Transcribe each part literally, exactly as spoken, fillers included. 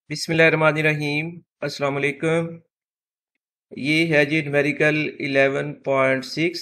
बिस्मिल्लाहिर्रहमानिर्रहीम। अस्सलाम वालेकुम। ये है जी numerical eleven point six.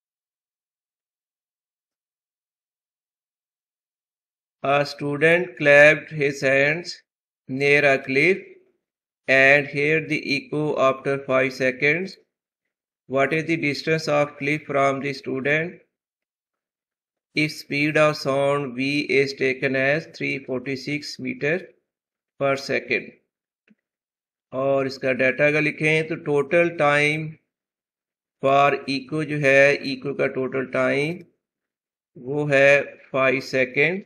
A student clapped his hands near a cliff and heard the echo after five seconds. What is the distance of cliff from the student? If speed of sound v is taken as three hundred forty-six meter per second और इसका data अगर लिखें तो total time for eco जो है, eco का total time वो है फाइव सेकेंड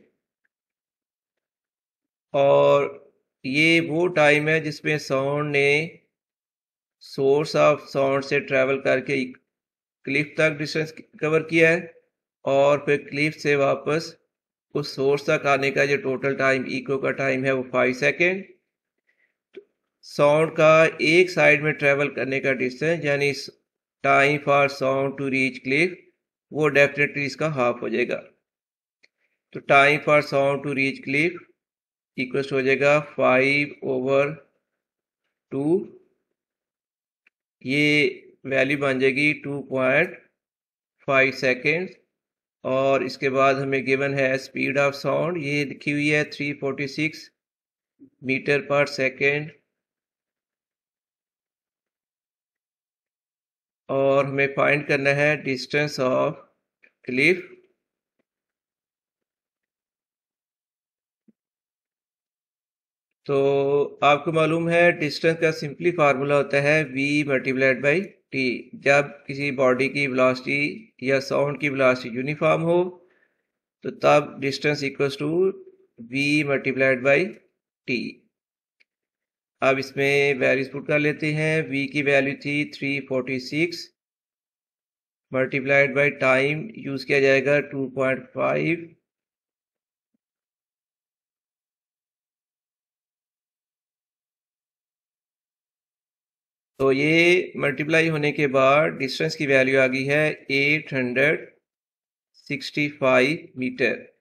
और ये वो टाइम है जिसमें साउंड ने सोर्स ऑफ साउंड से ट्रैवल करके क्लिफ तक डिस्टेंस कवर किया है और फिर क्लिफ से वापस उस सोर्स तक आने का जो टोटल टाइम इको का टाइम है वो फाइव सेकेंड। साउंड का एक साइड में ट्रैवल करने का डिस्टेंस यानी time for sound to reach cliff वो डेफिनेटली इसका हाफ हो जाएगा। तो time for sound to reach cliff equal हो जाएगा फाइव ओवर टू, ये वैल्यू बन जाएगी टू पॉइंट फाइव सेकेंड और इसके बाद हमें गिवन है स्पीड ऑफ साउंड, ये लिखी हुई है three forty six metre per second और हमें फाइंड करना है डिस्टेंस ऑफ क्लिफ। तो आपको मालूम है डिस्टेंस का सिंपली फार्मूला होता है v मल्टीप्लाइड बाई टी। जब किसी बॉडी की वेलोसिटी या साउंड की वेलोसिटी यूनिफॉर्म हो तो तब distance equals to v multiplied by T. अब इसमें वैल्यूज पुट कर लेते हैं। v की वैल्यू थी three forty six multiplied by time use किया जाएगा टू पॉइंट फाइव तो ये मल्टीप्लाई होने के बाद डिस्टेंस की वैल्यू आ गई है eight hundred sixty five metre.